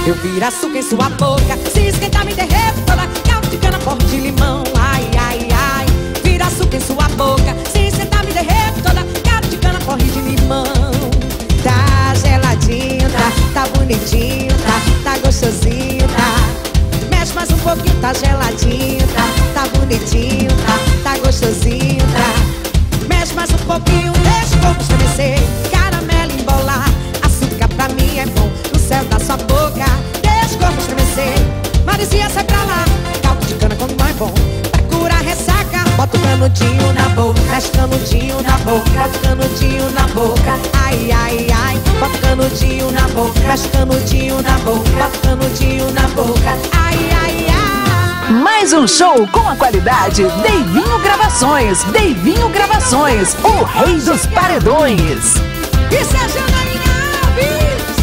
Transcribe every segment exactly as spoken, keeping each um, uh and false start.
Eu viro açúcar em sua boca, se esquentar me derreto toda. Caldo de cana, porre de limão, ai, ai, ai. Viro açúcar em sua boca, se esquentar me derreto toda. Caldo de cana, porre de limão. Tá geladinho, tá, tá bonitinho, tá, tá gostosinho, tá. Mexe mais um pouquinho, tá geladinho, tá, tá bonitinho, tá, tá gostosinho, tá. Mexe mais um pouquinho, deixa o corpo estremecer. Caramelo embolar, açúcar pra mim é bom. No céu da sua boca, deixa o corpo estremecer. Marizinha, sai pra lá, caldo de cana com limão é bom. Pra curar ressaca, bota o canudinho na boca. Mexe canudinho na boca, bota o canudinho na boca. Ai, ai, ai, bota o canudinho na boca. Mexe canudinho na boca, bota o canudinho na boca. Ai, ai, ai. Mais um show com a qualidade Deivinho Gravações. Deivinho Gravações, o rei dos paredões. Isso é Janaína Alves.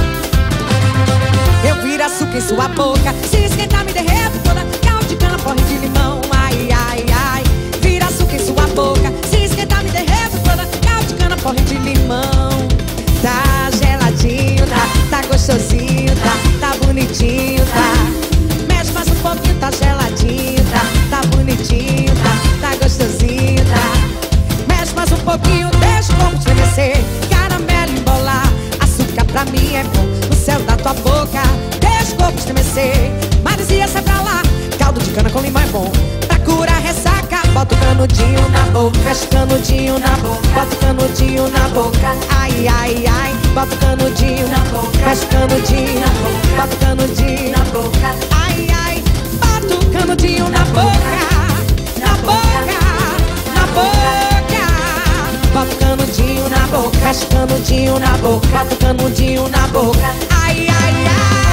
Eu viro açúcar em sua boca, se esquentar me derreto toda. Caldo de cana, porre de limão, ai, ai, ai. Viro açúcar em sua boca, se esquentar me derreto toda. Caldo de cana, porre de limão. Tá geladinho, tá, tá gostosinho, tá, tá bonitinho, tá. Mexe mais um pouquinho, tá geladinho, tá, tá bonitinho, tá, tá gostosinho, tá. Mexe mais um pouquinho, deixa o corpo estremecer. Caramelo embolar, açúcar pra mim é bom. No céu da tua boca, deixa o corpo estremecer. Marizinha, sai pra lá, caldo de cana com limão é bom. Pra curar ressaca, bota o canudinho na boca. Fecha o canudinho na boca, bota o canudinho na boca. Ai, ai, ai, bota o canudinho na boca. Fecha o canudinho na boca, bota o canudinho na boca. Ai, ai, bota o canudinho na boca. Na boca, na boca. Bota o canudinho na boca, fecha o canudinho na boca, bota o canudinho na boca. Ai, ai, ai.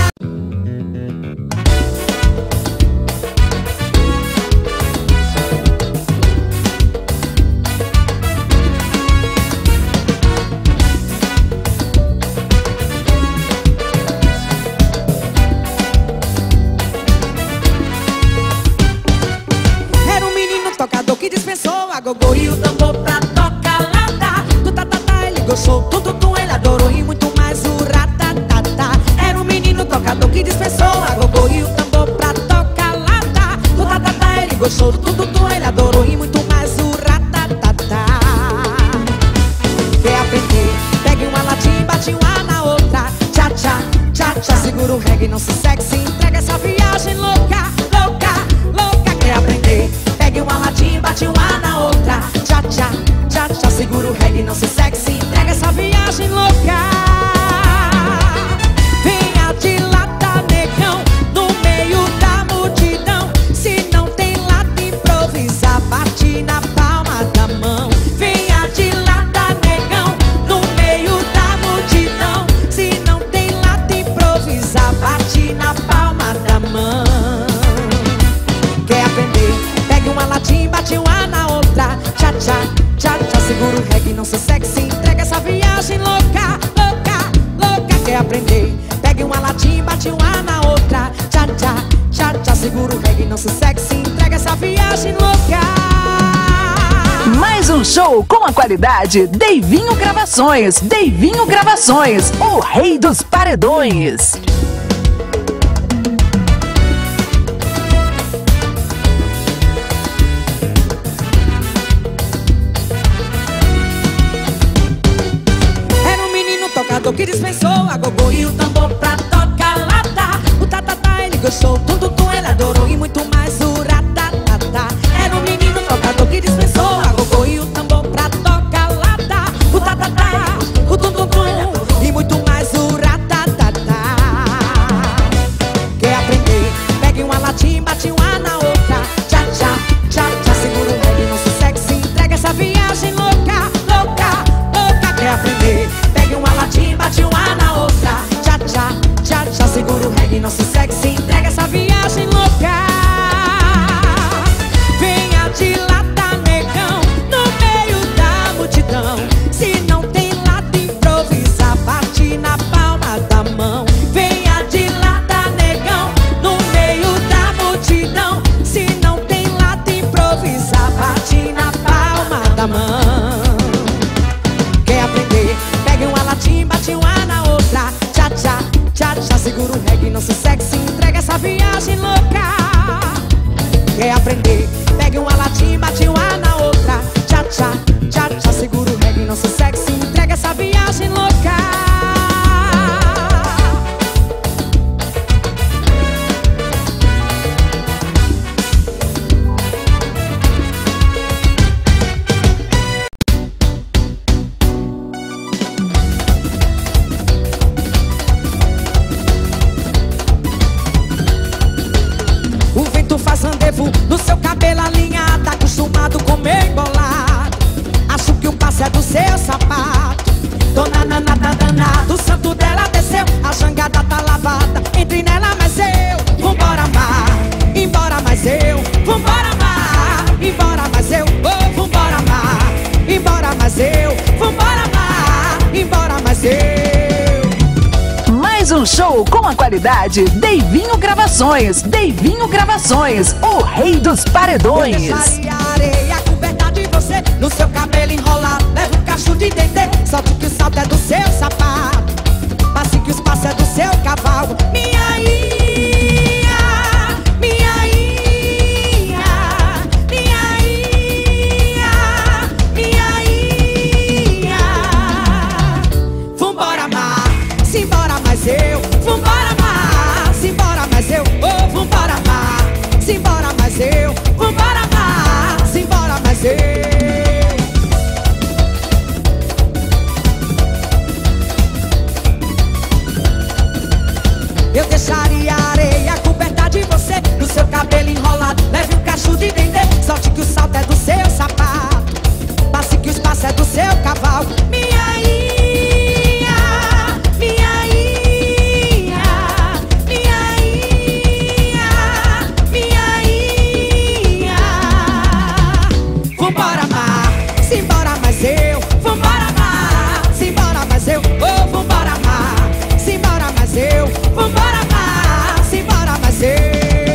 Era um menino tocador que dispensou a gogô e o tambor pra tocar lata. Do tatatá ele gostou, do tutum ele adorou e muito mais o ratatata. Era um menino tocador que dispensou a gogô e o tambor pra tocar lata. Do tatatá ele gostou, do tutum ele adorou e muito mais o ratatata. Quer aprender? Pegue uma latinha e bate uma na outra. Tchá, tchá, tchá, tchá. Segura o reggae, não se segue, se entrega essa viagem louca, louca, louca. Quer aprender? Pegue uma latinha e bate uma na outra. Tchá, tchá, tchá, tchá. Segura o reggae, não se segue, se entrega essa viagem louca. Venha de lata, negão, no meio da multidão. Se não tem lata, improvisa, bate na palma da mão. Venha de lata, negão, no meio da multidão. Se não tem lata, improvisa, bate na palma da mão. Quer aprender? Pegue uma latinha e bate uma na outra. Tchá, tchá, tchá, tchá. Segura o reggae, não se segue, se entrega essa viagem louca, louca, louca. Quer aprender? Pegue uma latinha e bate uma na outra. Tchá, tchá, tchá, tchá. Segura o reggae, não se segue, se entrega essa viagem louca. Mais um show com a qualidade Deivinho Gravações. Deivinho Gravações, o rei dos paredões. Era um menino tocador que dispensou a gogô e o tambor pra tocar lata. O tatatá ele gostou, tudo tu ele adorou e muito mais o ratatata. Era um menino tocador que dispensou a gogô e o tambor pra tocar lata. O tatatá, o tum-tum-tum e muito mais o ratatata. Quer aprender? Pegue uma latinha e bate uma na outra. Tchá, tchá, tchá, tchá. Segura o reggae, não se segue, se entrega essa viagem louca, louca, louca. Quer aprender? Pegue uma latinha e bate uma na outra. Tchá, tchá, tchá, tchá. Segura o reggae, não se segue, se entrega essa viagem louca. Venha de lata, negão, show com a qualidade Deivinho Gravações. Deivinho Gravações, o rei dos paredões. Eu deixaria a areia coberta de você, no seu cabelo enrolado, leva um cacho de dendê. Solte que o salto é do seu sapato, passe que os passos é do seu cavalo. Minha ia, minha ia, minha ia, minha ia. Vambora amar, simbora mais eu. Vambora amar, simbora mais eu. Oh, vambora amar, simbora mais eu. Vambora amar, simbora mais eu. Eu deixaria a areia coberta de você, no seu cabelo enrolado, leve um cacho de dendê. Solte que o salto é do seu sapato, passe que o espaço é do seu cavalo. Minha ia, minha ia, minha ia, minha ia. Vambora amar, simbora mais eu. Vambora amar, simbora mais eu. Oh, vambora amar, simbora mais eu. Vambora amar, simbora mais eu.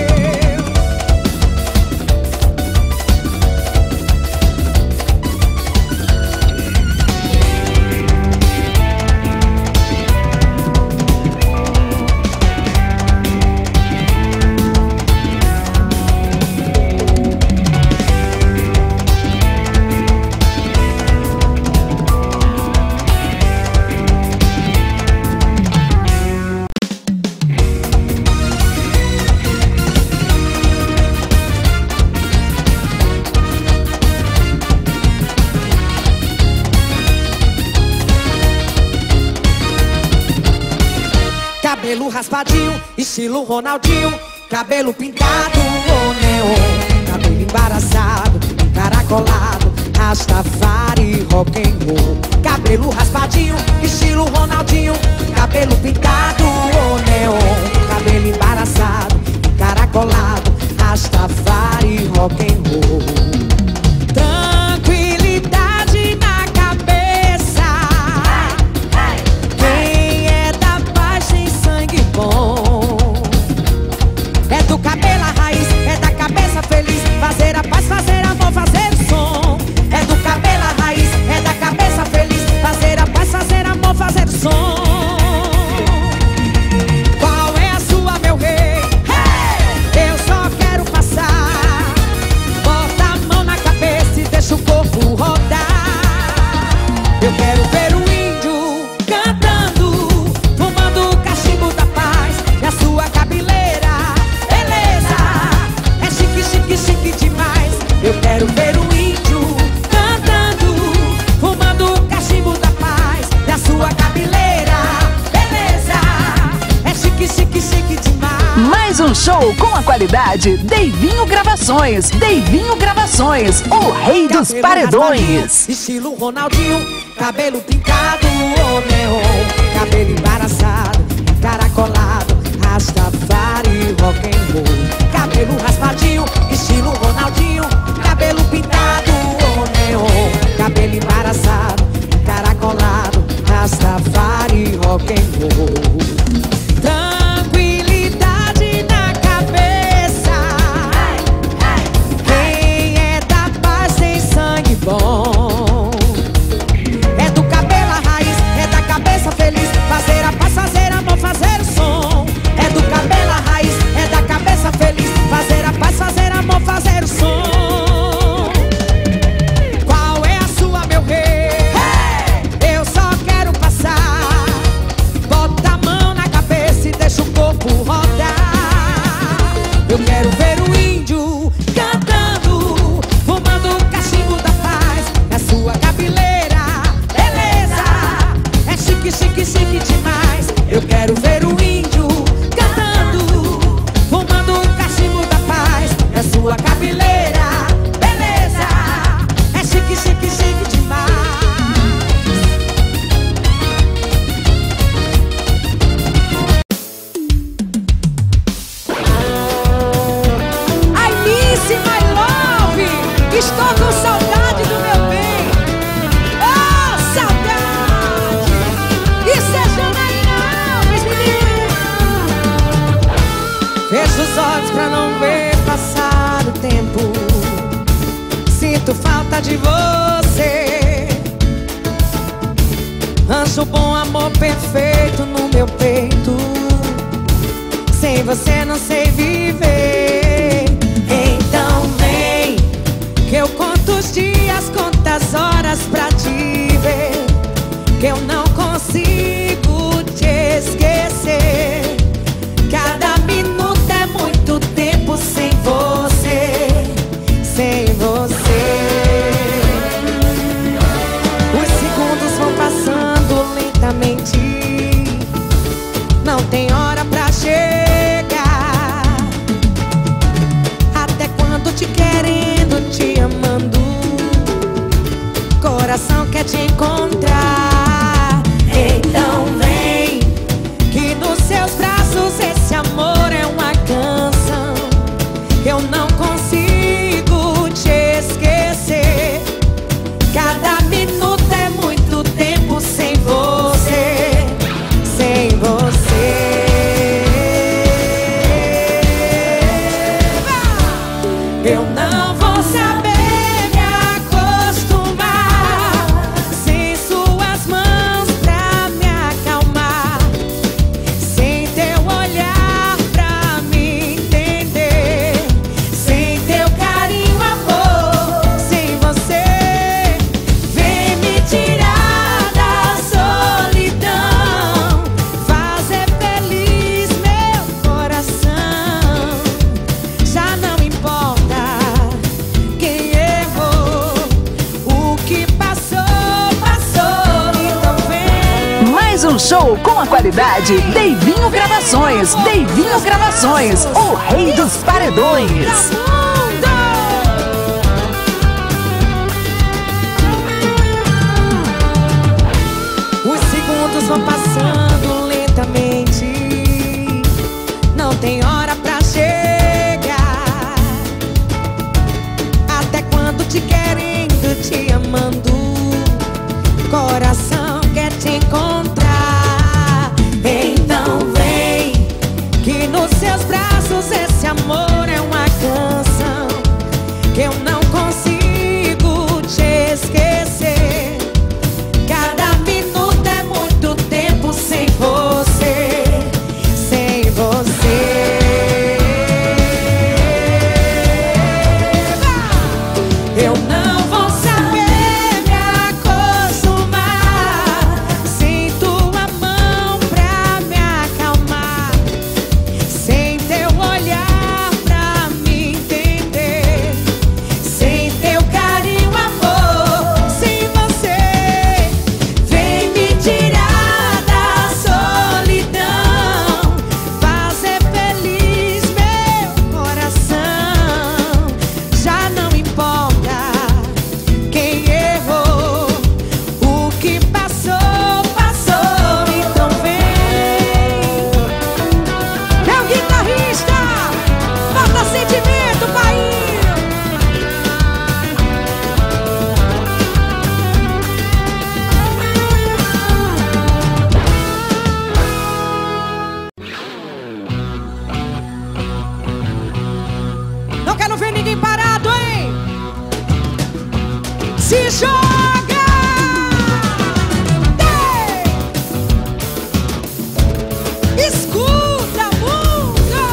Cabelo raspadinho, estilo Ronaldinho. Cabelo pintado ou neon. Cabelo embaraçado, encaracolado, Rastafari, rock and roll. Cabelo raspadinho, estilo Ronaldinho. Cabelo pintado ou neon. Cabelo embaraçado, encaracolado, Rastafari, rock and roll. Tranquilidade na cabeça. Quem é da paz tem sangue bom. É do cabelo a raiz, é da cabeça feliz. Fazer a paz, fazer amor, fazer o som. É do cabelo a raiz, é da cabeça feliz. Fazer a paz, fazer amor, fazer o som. Qual é a sua, meu rei? Hey! Eu só quero passar. Bota a mão na cabeça e deixa o corpo rodar. Eu quero ver o índio cantando, fumando o cachimbo da paz. E a sua cabeleira, beleza, é chique, chique, chique demais. Eu quero ver o índio cantando, fumando o cachimbo da paz. E a sua cabeleira, beleza, é chique, chique, chique demais. Mais um show com a qualidade Deivinho Gravações. Deivinho Gravações, o rei dos Cabelo paredões. raspadinho, estilo Ronaldinho. Cabelo pintado ou neon. Cabelo embaraçado, encaracolado, Rastafari, rock and roll. Cabelo raspadinho, estilo Ronaldinho. Cabelo pintado ou neon. Cabelo embaraçado, encaracolado, Rastafari, rock and roll. Tranquilidade na cabeça. Quem é da paz tem sangue bom. É do cabelo a raiz, é da cabeça feliz. Fazer a paz, fazer amor, fazer o som. É do cabelo de você. Anjo bom, amor perfeito no meu peito. Sem você não sei viver. Então vem, que eu conto os dias, conto as horas pra te ver. Que eu não consigo te esquecer. Cada minuto é muito tempo sem você, sem você. Os segundos vão passando lentamente, não tem hora pra chegar. Até quando te querendo, te amando, coração quer te encontrar. Então vem, que nos seus braços esse amor é uma canção. Eu não consigo te esquecer. Cada minuto é muito tempo sem você, sem você. Eu não vou saber me acostumar sem suas mãos pra me acalmar, sem teu olhar pra me entender, sem teu carinho, amor, sem você. Vem me tirar da solidão, fazer feliz meu coração. Já não importa quem errou, o que passou, passou. Então vem. Mais um show com a qualidade Deivinho Gravações. Deivinho Gravações, o rei dos paredões. Os segundos vão passando lentamente, não tem hora pra chegar. Até quando te querendo, te amando, coração quer te encontrar. Então vem, que nos seus braços esse amor é uma canção. Que eu não consigo te esquecer. Cada minuto é muito tempo sem você, sem você. Eu não vou saber me acostumar sem tua mão pra me acalmar, sem teu olhar pra me entender, sem teu carinho, amor, sem você. Vem me tirar da solidão, fazer feliz meu coração. Já não importa quem errou, o que passou, passou. Então vem, meu guitarrista, bota sentimento, pai. Não quero ver ninguém parado, hein? Se joga! Ei! Escuta, mundo!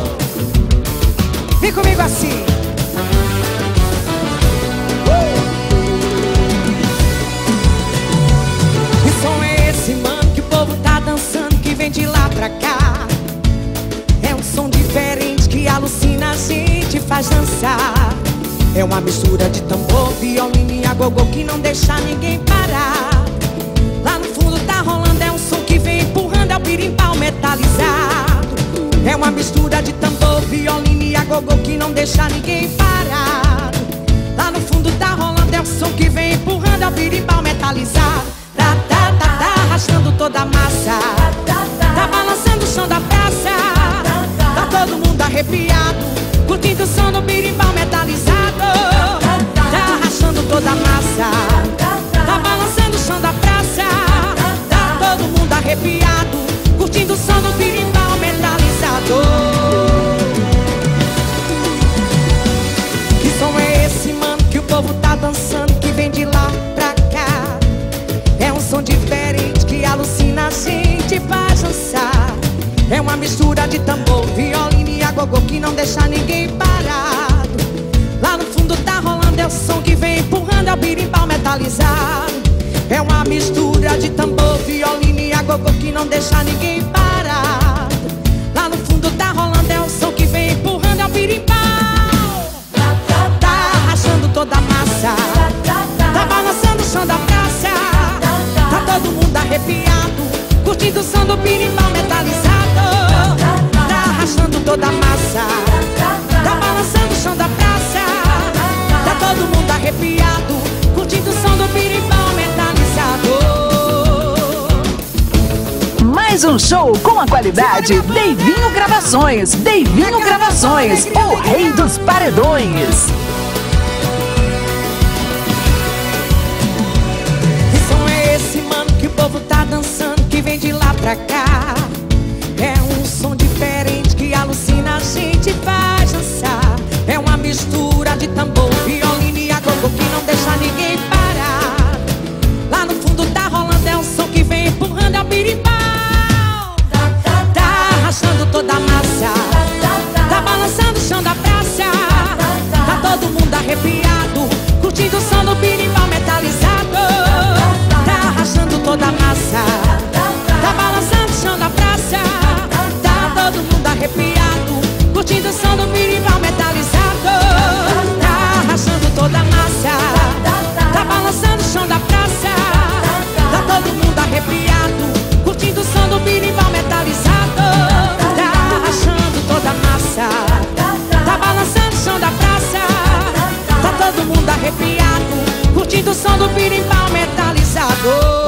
Vem comigo assim. Uh! Que som é esse, mano, que o povo tá dançando, que vem de lá pra cá? É um som diferente que alucina a gente, faz dançar. É uma mistura de tambor, violino e agogô que não deixa ninguém parar. Lá no fundo tá rolando, é um som que vem empurrando, é o birimbau metalizado. É uma mistura de tambor, violino e agogô que não deixa ninguém parado. Lá no fundo tá rolando, é um som que vem empurrando, é o birimbau metalizado. Tá, tá, tá, tá arrastando toda a massa, tá balançando o som da praça. Tá todo mundo arrepiado, curtindo o som do birimbau metalizado. Tá arrastando toda a massa, tá balançando o som da praça. Tá todo mundo arrepiado, curtindo o som do birimbau metalizado. Que som é esse, mano, que o povo tá dançando, de tambor, violino e agogô que não deixa ninguém parado. Lá no fundo tá rolando, é o som que vem empurrando, é o birimbau metalizado. É uma mistura de tambor, violino e agogô que não deixa ninguém parado. Lá no fundo tá rolando, é o som que vem empurrando, é o birimbau. Tá rachando toda a massa, tá balançando o chão da praça. Tá todo mundo arrepiado, curtindo o som do birimbau metalizado. Tá rachando toda a massa, tá balançando o chão da praça. Tá todo mundo arrepiado, curtindo o som do birimbau metalizado. Mais um show com a qualidade Deivinho Gravações. Deivinho Gravações, o rei dos paredões. Que som é esse, mano, que o povo tá dançando, que vem de lá pra cá? É um som diferente que alucina, a gente faz dançar. É uma mistura de tambor, violino e agogô que não deixa ninguém parar. Lá no fundo tá rolando, é um som que vem empurrando, é o birimbau. Tá rachando toda a massa, tá balançando o chão da praça. Tá todo mundo arrepiado, curtindo o som do birimbau metalizado. Tá rachando toda a massa, tá balançando o chão da praça. Tá todo mundo arrepiado, curtindo o som do birimbau metalizado. Tá rachando toda a massa, tá balançando o chão da praça. Tá todo mundo arrepiado, curtindo o som do birimbau metalizado. Tá rachando toda a massa, tá balançando o chão da praça. Tá todo mundo arrepiado, curtindo o som do birimbau metalizado.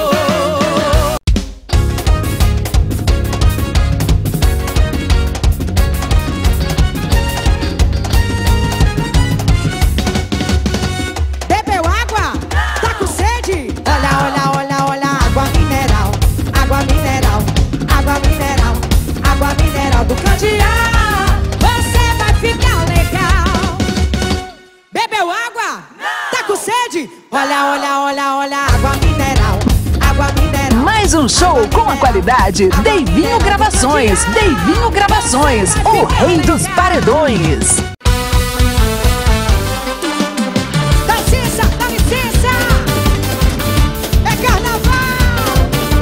Olha, olha, olha, olha, água mineral, água mineral. Mais um show com a qualidade Deivinho Gravações. Deivinho Gravações, o rei dos paredões. Dá licença, dá licença, é carnaval.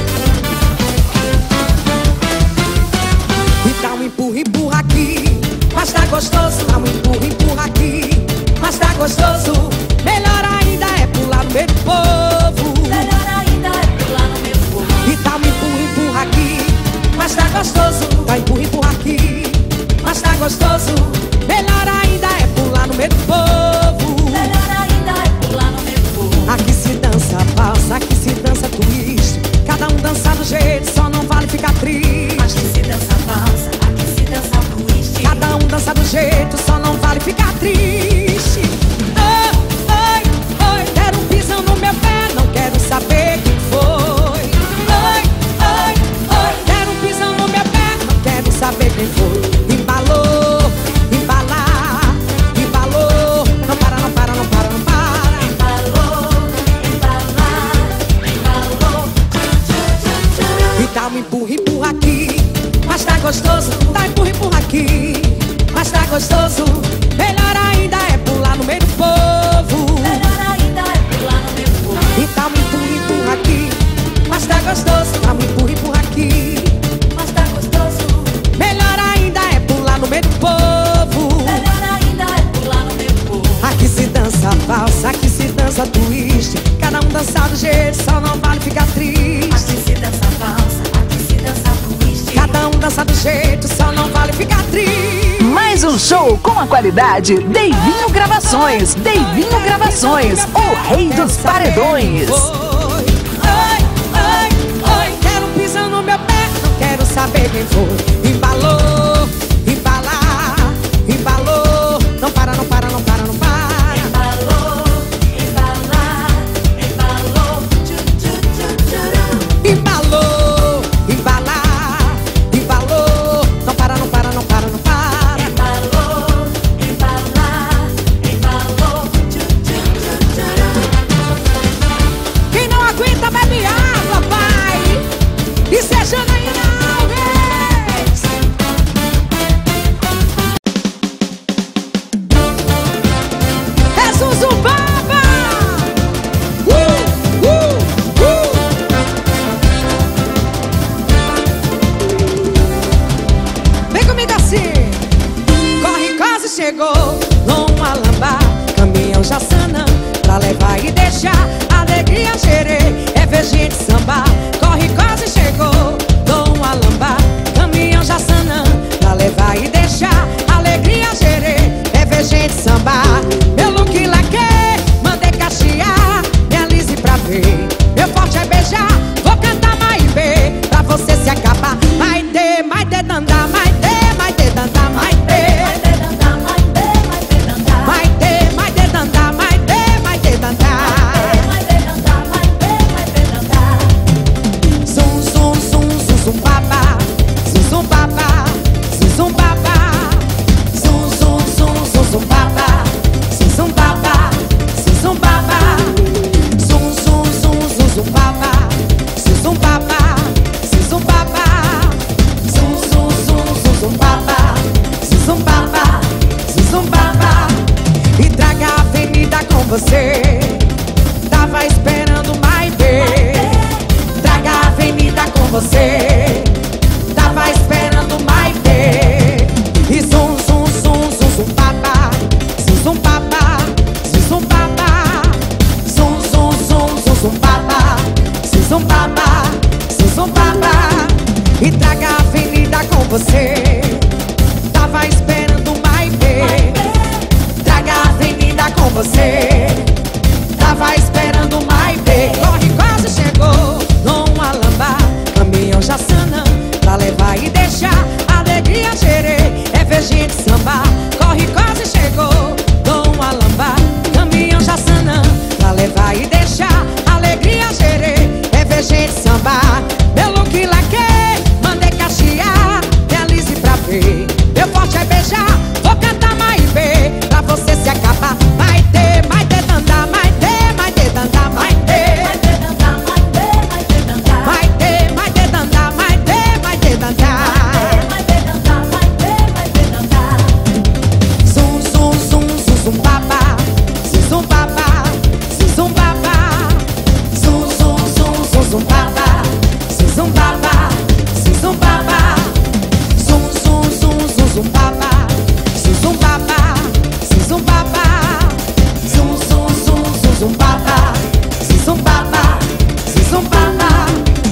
E dá um empurra, empurra aqui, mas tá gostoso. Dá um empurra, empurra aqui, mas tá gostoso. Melhor ainda é pular no meio do povo. Melhor ainda é pular no meio do povo. E dá um empurra, empurra aqui, mas tá gostoso. Dá empurra, empurra aqui, mas tá gostoso. Melhor ainda é pular no meio do povo. Melhor ainda é pular no meio do povo. Aqui se dança valsa, aqui se dança twist. Cada um dança do jeito, só não vale ficar triste. Aqui se dança valsa, aqui se dança twist. Cada um dança do jeito, só não vale ficar triste. Saber quem foi. Oi, oi, oi. Deram um pisão no meu pé, não quero saber quem foi. Embalou, embalar, embalou. Não para, não para, não para, não para. Embalou, embalar, embalou. E dá um empurra, empurra aqui, mas tá gostoso. Dá empurra, empurra aqui, mas tá gostoso. Melhor ainda é pular no meio do povo. Melhor ainda é pular no meio do povo. E dá um empurra, empurra aqui, mas tá gostoso. Dá um empurra, empurra aqui, mas tá gostoso. melhor ainda é pular no meio do povo. Melhor ainda é pular no meio do povo. Aqui se dança valsa, aqui se dança twist. Cada um dança do jeito, só não vale ficar triste. Aqui se dança valsa, aqui se dança twist. Cada um dança do jeito, só não vale ficar triste. Mais um show com a qualidade Deivinho Gravações. Deivinho Gravações, o rei dos paredões. Oi, oi, oi. Quero um pisão no meu pé, não quero saber quem foi. Embalou, embalar, embalou. Não para, não para, não para, não para. Embalou, embalar, embalou. Tchu, tchu, tchu, tchu. Embalou, embalar, embalou. Não para, não para, não para, não para. Embalou, embalar, embalou. Tchu, tchu, tchu, tchu. Quem não aguenta bebe água, pai. E seja aí não, vez. meu forte é beijar. Vou cantar Maibê pra você se acabar. Maitê, Maitê dandá, Maitê, Maitê dandá, Maitê. Maitê, Maitê dandá, Maitê, Maitê dandá. Zum, zum, zum, zum, zum, babá. Zum, zum, babá. Zum, zum, babá. Zum, zum, zum, zum, zum, babá. Zum, zum, babá. Zum, zum, babá. Zum, zum, zum, zum, zum, babá. Zum, zum, babá. Zum, zum, babá. Zum, zum, zum, zum, zum, babá. Zum, zum, babá. Zum, zum, babá. E traga a avenida com você. Tava esperando Maibê. Traga a avenida com você. Tava esperando Maibê. E zum, zum, zum, zum, zum, babá. Zum, zum, babá. Zum, zum, babá. Zum, zum, zum, zum, zum, babá. Zum, zum, babá. Zum, zum, babá. E traga a avenida com você. Tava esperando Maibê. Traga a avenida com você. Tava esperando Maibê. Corre, quase chegou. Dom Alambá, caminhão Jaçanã, pra levar e deixar. Alegria Gerê, é ver gente sambar. Corre, quase chegou. Dom Alambá, caminhão Jaçanã, pra levar e deixar. Alegria Gerê, é ver gente sambar. Meu look laque, mandei cachear. Realize pra ver, meu forte é beijar. Vou cantar Maibê pra você se acabar. Maitê, Maitê dandá, Maitê, Maitê dandá, Maitê. Maitê, Maitê dandá, Maitê, Maitê dandá. Zum, zum, zum, zum, zum, babá. Zum, zum, babá. Zum, zum, babá. Zum, zum, zum, zum, zum, babá. Zum, zum, babá. Zum, zum, babá. Zum, zum, zum, zum, zum, babá. Zum, zum, babá. Zum, zum, babá. Zum, zum, zum, zum, zum, babá. Zum, zum, babá. Zum, zum, babá.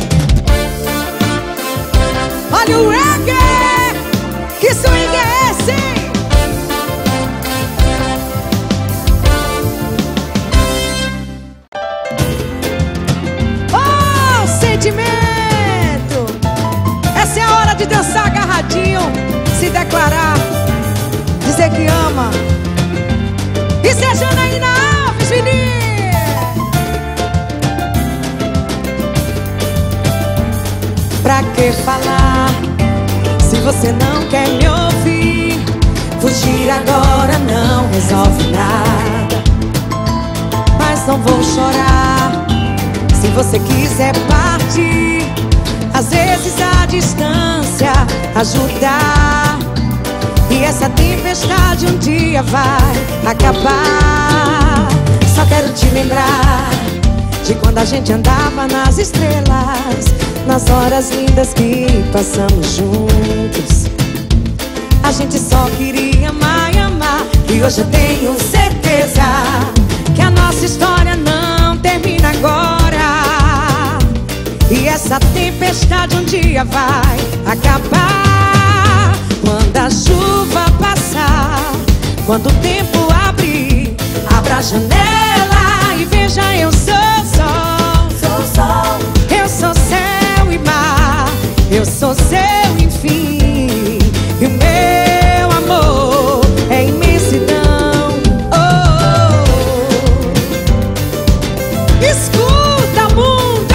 Olha o reggae! Que swing é esse? Oh, sentimento! Essa é a hora de dançar agarradinho, se declarar, dizer que ama. E se a Janaína Alves, menino! Pra que falar se você não quer me ouvir? Fugir agora não resolve nada. Mas não vou chorar se você quiser partir. Às vezes a distância ajudar. E essa tempestade um dia vai acabar. Só quero te lembrar de quando a gente andava nas estrelas, nas horas lindas que passamos juntos. A gente só queria amar e amar. E hoje eu tenho certeza que a nossa história não termina agora. E essa tempestade um dia vai acabar. Quando a chuva passar, quando o tempo abrir, abra a janela e veja, eu sou sol. Sou sol. Eu sou céu e mar. Eu sou seu enfim. E o meu amor é imensidão. Oh, oh, oh. Escuta, mundo!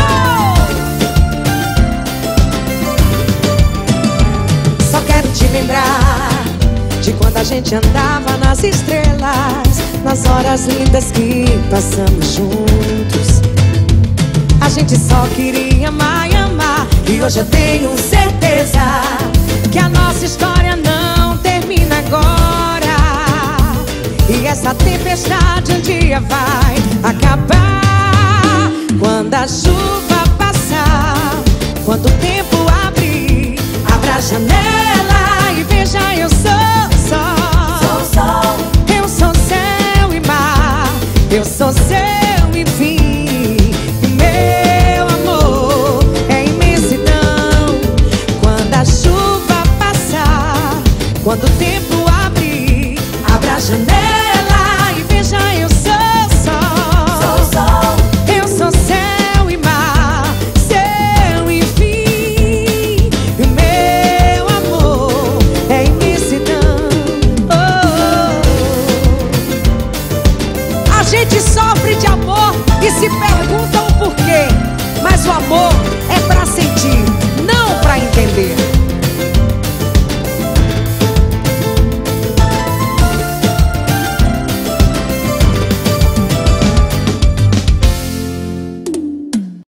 Só quero te lembrar de quando a gente andava nas estrelas, nas horas lindas que passamos juntos. A gente só queria amar e amar. E hoje eu tenho certeza que a nossa história não termina agora. E essa tempestade um dia vai acabar. Quando a chuva